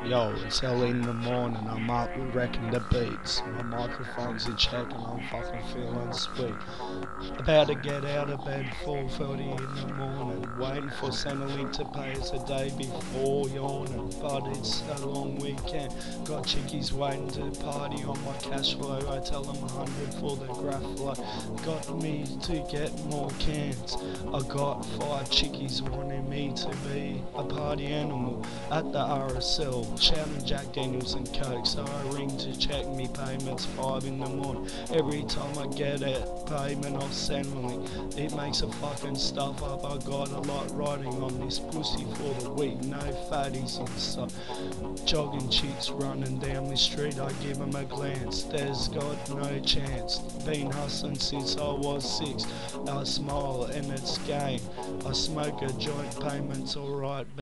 Yo, it's early in the morning, I'm up wrecking the beats. My microphone's in check and I'm fucking feeling sweet. About to get out of bed 4:30 in the morning, waiting for Centrelink to pay us a day before yawning. But it's a long weekend, got chickies waiting to party on my cash flow. I tell them 100 for the graph flow. Got me to get more cans. I got 5 chickies wanting me to be a party animal at the RSL, shouting Jack Daniels and Coke. So I ring to check me payments 5 in the morning. Every time I get a payment off Centrelink, it makes a fucking stuff up. I got a lot riding on this pussy for the week, no fatties inside. Jogging chicks running down the street, I give them a glance. There's got no chance. Been hustling since I was 6. I smile and it's game. I smoke a joint, payments alright.